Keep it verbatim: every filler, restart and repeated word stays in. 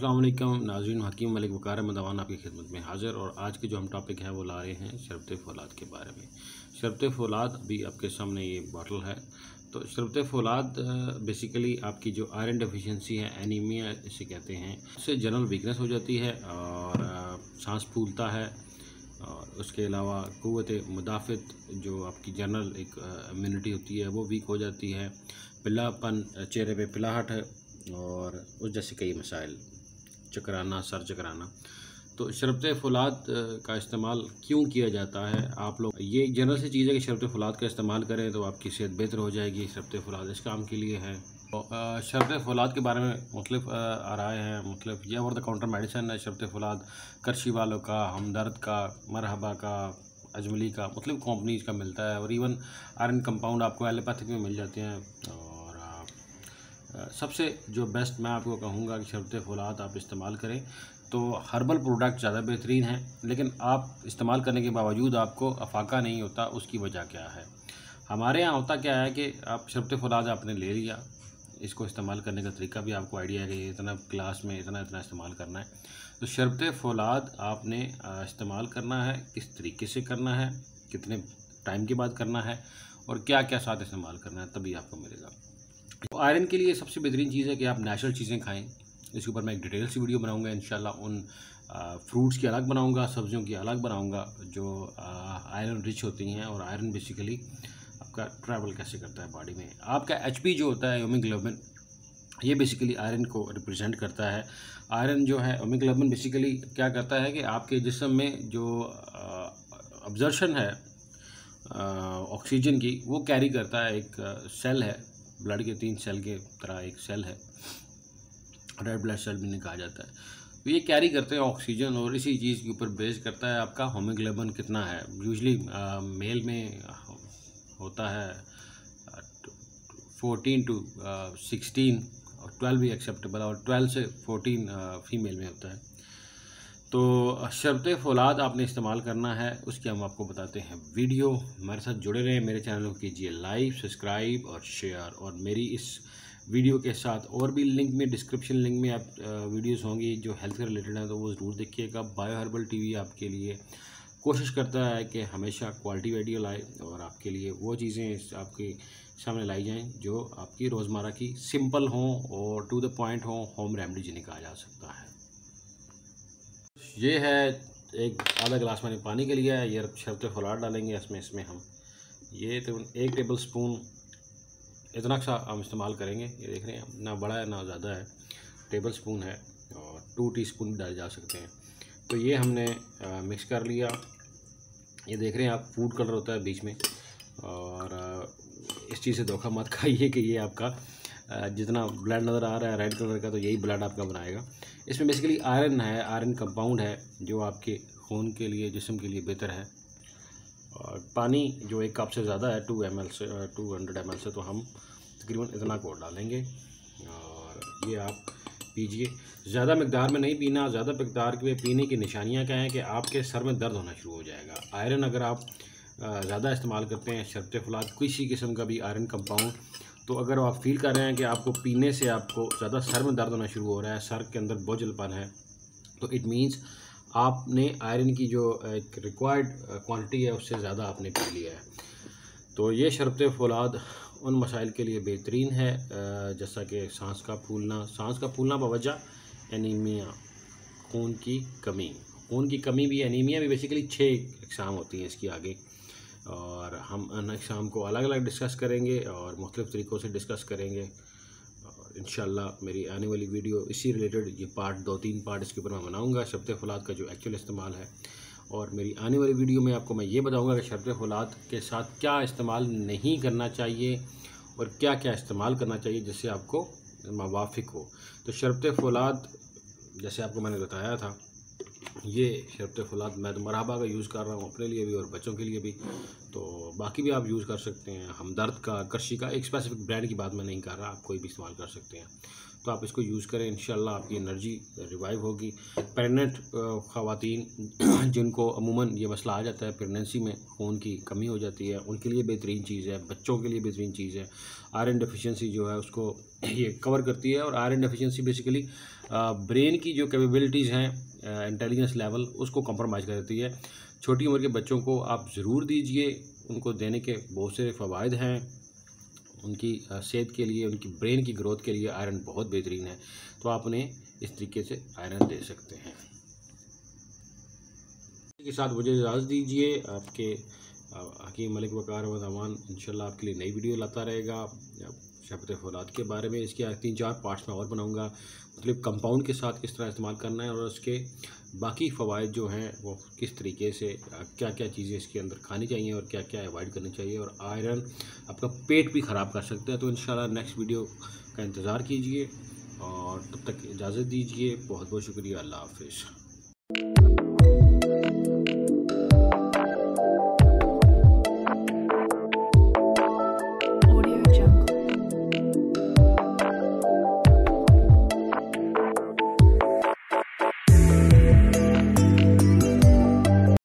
अस्सलाम वालेकुम नाज़रीन, हकीम मलिक वक़ार अहमद अवान आपकी खिदमत में हाज़िर। और आज के जो हम टॉपिक है वो ला रहे हैं शरबत फ़ौलाद के बारे में। शरबत फ़ौलाद अभी आपके सामने ये बॉटल है। तो शरबत फ़ौलाद बेसिकली आपकी जो आयरन डेफिशिएंसी है, एनीमिया इसे कहते हैं, उससे जनरल वीकनेस हो जाती है और सांस फूलता है। और उसके अलावा क़ुव्वत मुदाफ़त जो आपकी जनरल एक इम्यूनिटी होती है वो वीक हो जाती है। पिलापन, चेहरे पे पिलाहट है और उस जैसे कई मसाइल, चकराना, सर चकराना। तो शरबत फ़ौलाद का इस्तेमाल क्यों किया जाता है? आप लोग, ये एक जनरल सी चीज़ है कि शरबत फ़ौलाद का इस्तेमाल करें तो आपकी सेहत बेहतर हो जाएगी। शरबत फ़ौलाद इस काम के लिए है। तो शरबत फ़ौलाद के बारे में मुख्तलिफ राय हैं, मुख्तलिफ। ये ओवर द काउंटर मेडिसन है शरबत फ़ौलाद, करशी वालों का, हमदर्द का, मरहबा का, अजमली का, मुख्तलिफ कंपनीज़ का मिलता है। और इवन आयरन कंपाउंड आपको एलोपैथिक में मिल जाते हैं। और सबसे जो बेस्ट मैं आपको कहूँगा कि शरबत फ़ौलाद आप इस्तेमाल करें तो हर्बल प्रोडक्ट ज़्यादा बेहतरीन है। लेकिन आप इस्तेमाल करने के बावजूद आपको अफाका नहीं होता, उसकी वजह क्या है? हमारे यहाँ होता क्या है कि आप शरबत फ़ौलाद आपने ले लिया, इसको इस्तेमाल करने का तरीका भी आपको आइडिया है कि इतना ग्लास में इतना इतना इस्तेमाल करना है। तो शरबत फ़ौलाद आपने इस्तेमाल करना है, किस तरीके से करना है, कितने टाइम के बाद करना है और क्या क्या साथ इस्तेमाल करना है, तभी आपको मिलेगा। तो आयरन के लिए सबसे बेहतरीन चीज़ है कि आप नेचुरल चीज़ें खाएं। इसके ऊपर मैं एक डिटेल सी वीडियो बनाऊंगा इंशाल्लाह। उन फ्रूट्स की अलग बनाऊंगा, सब्जियों की अलग बनाऊंगा जो आयरन रिच होती हैं। और आयरन बेसिकली आपका ट्रैवल कैसे करता है बॉडी में। आपका एचपी जो होता है, हीमोग्लोबिन, ये बेसिकली आयरन को रिप्रेजेंट करता है। आयरन जो है, हीमोग्लोबिन बेसिकली क्या करता है कि आपके जिस्म में जो अब्जर्शन है ऑक्सीजन की, वो कैरी करता है। एक सेल है, ब्लड के तीन सेल के तरह एक सेल है, रेड ब्लड सेल भी कहा जाता है। तो ये कैरी करते हैं ऑक्सीजन और इसी चीज़ के ऊपर बेस करता है आपका हीमोग्लोबिन कितना है। यूजली मेल में होता है फोर्टीन टू सिक्सटीन और ट्वेल्व भी एक्सेप्टेबल, और ट्वेल्व से फोर्टीन फीमेल में होता है। तो शरबत फ़ौलाद आपने इस्तेमाल करना है, उसकी हम आपको बताते हैं वीडियो। हमारे साथ जुड़े रहें, मेरे चैनल को कीजिए लाइक, सब्सक्राइब और शेयर। और मेरी इस वीडियो के साथ और भी लिंक में, डिस्क्रिप्शन लिंक में आप वीडियोस होंगी जो हेल्थ से रिलेटेड हैं, तो वो ज़रूर देखिएगा। बायो हर्बल टीवी आपके लिए कोशिश करता है कि हमेशा क्वालिटी वीडियो लाए और आपके लिए वो चीज़ें आपके सामने लाई जाएँ जो आपकी रोज़मर्रा की सिंपल हों और टू द पॉइंट हों, होम रेमेडी जिन्हें कहा जा सकता है। ये है एक आधा गिलास मैंने पानी के लिया है। ये शरबत फ़ौलाद डालेंगे इसमें इसमें हम ये तो एक टेबल स्पून इतना सा हम इस्तेमाल करेंगे। ये देख रहे हैं, ना बड़ा है ना ज़्यादा है, टेबल स्पून है। और टू टीस्पून डाले जा सकते हैं। तो ये हमने आ, मिक्स कर लिया। ये देख रहे हैं आप, फूड कलर होता है बीच में। और आ, इस चीज़ से धोखा मत खाइए कि ये आपका जितना ब्लड नज़र आ रहा है रेड कलर का, तो यही ब्लड आपका बनाएगा। इसमें बेसिकली आयरन है, आयरन कंपाउंड है जो आपके खून के लिए, जिस्म के लिए बेहतर है। और पानी जो एक कप से ज़्यादा है, टू एम एल से टू हंड्रेड एम एल से, तो हम तकरीबन इतना को डालेंगे और ये आप पीजिए। ज़्यादा मकदार में नहीं पीना। ज़्यादा मकदार के पीने की निशानियाँ क्या हैं कि आपके सर में दर्द होना शुरू हो जाएगा। आयरन अगर आप ज़्यादा इस्तेमाल करते हैं, शरबत फ़ौलाद किसी किस्म का भी आयरन कंपाउंड, तो अगर आप फील कर रहे हैं कि आपको पीने से आपको ज़्यादा सर में दर्द होना शुरू हो रहा है, सर के अंदर बोझलपन है, तो इट मीन्स आपने आयरन की जो एक रिक्वायर्ड क्वांटिटी है उससे ज़्यादा आपने पी लिया है। तो ये शरबत फ़ौलाद उन मसाइल के लिए बेहतरीन है जैसा कि सांस का फूलना, सांस का फूलना बवजह एनीमिया, खून की कमी। खून की कमी भी, एनीमिया भी बेसिकली छः इकसाम होती हैं इसकी आगे, और हम अन इकसाम को अलग अलग डिस्कस करेंगे और मुख्तलिफ़ तरीक़ों से डिस्कस करेंगे। और इंशाल्लाह मेरी आने वाली वीडियो इसी रिलेटेड, ये पार्ट दो तीन पार्ट इसके ऊपर मैं बनाऊँगा, शरबत फ़ौलाद का जो एक्चुअल इस्तेमाल है। और मेरी आने वाली वीडियो में आपको मैं ये बताऊँगा कि शरबत फ़ौलाद के साथ क्या इस्तेमाल नहीं करना चाहिए और क्या क्या इस्तेमाल करना चाहिए जिससे आपको मुवाफ़िक हो। तो शरबत फ़ौलाद जैसे आपको मैंने बताया था, ये शरबत फ़ौलाद मैं तो मरहबा का यूज़ कर रहा हूँ अपने लिए भी और बच्चों के लिए भी। तो बाकी भी आप यूज़ कर सकते हैं, हमदर्द का, करशी का, एक स्पेसिफिक ब्रांड की बात मैं नहीं कर रहा, आप कोई भी इस्तेमाल कर सकते हैं। तो आप इसको यूज़ करें, इंशाल्लाह आपकी एनर्जी रिवाइव होगी। प्रेग्नेंट ख़वातीन जिनको अमूमन ये मसला आ जाता है, प्रेगनेंसी में खून की कमी हो जाती है, उनके लिए बेहतरीन चीज़ है। बच्चों के लिए बेहतरीन चीज़ है। आयरन डेफिशिएंसी जो है उसको ये कवर करती है। और आयरन डेफिशिएंसी बेसिकली ब्रेन की जो कैपेबिलिटीज़ हैं, इंटेलिजेंस लेवल, उसको कंप्रोमाइज़ कर देती है। छोटी उम्र के बच्चों को आप ज़रूर दीजिए, उनको देने के बहुत से फ़वाइद हैं। उनकी सेहत के लिए, उनकी ब्रेन की ग्रोथ के लिए आयरन बहुत बेहतरीन है। तो आप उन्हें इस तरीके से आयरन दे सकते हैं। के साथ मुझे इजाज़त दीजिए। आपके हकीम मलिक वक़ार व ज़मान इंशाल्लाह आपके लिए नई वीडियो लाता रहेगा शरबत फौलाद के बारे में। इसके तीन चार पार्ट्स में और बनाऊंगा, मतलब कंपाउंड के साथ किस तरह इस्तेमाल करना है और उसके बाकी फ़वाइद जो हैं वो किस तरीके से, क्या क्या चीज़ें इसके अंदर खानी चाहिए और क्या क्या अवॉइड करनी चाहिए। और आयरन आपका पेट भी ख़राब कर सकता है। तो इंशाल्लाह नेक्स्ट वीडियो का इंतज़ार कीजिए और तब तक इजाज़त दीजिए। बहुत बहुत शुक्रिया। अल्लाह हाफ़िज़।